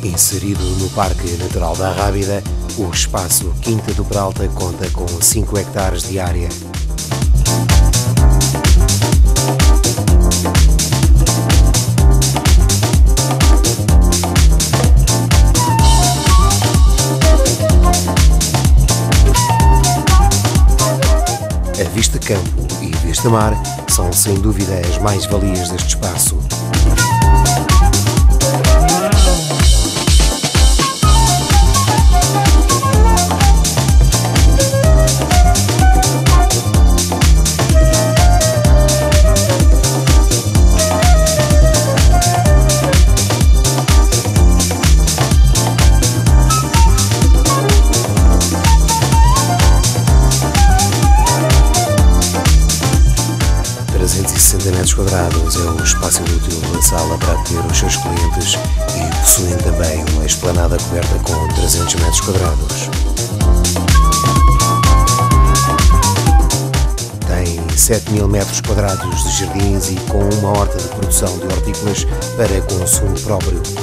Inserido no Parque Natural da Rábida, o espaço Quinta do Peralta conta com 5 hectares de área. A vista campo e vista mar são sem dúvida as mais-valias deste espaço. Metros quadrados é o espaço útil da sala para atender os seus clientes e possuem também uma esplanada coberta com 300 metros quadrados. Tem 7.000 metros quadrados de jardins e com uma horta de produção de hortícolas para consumo próprio.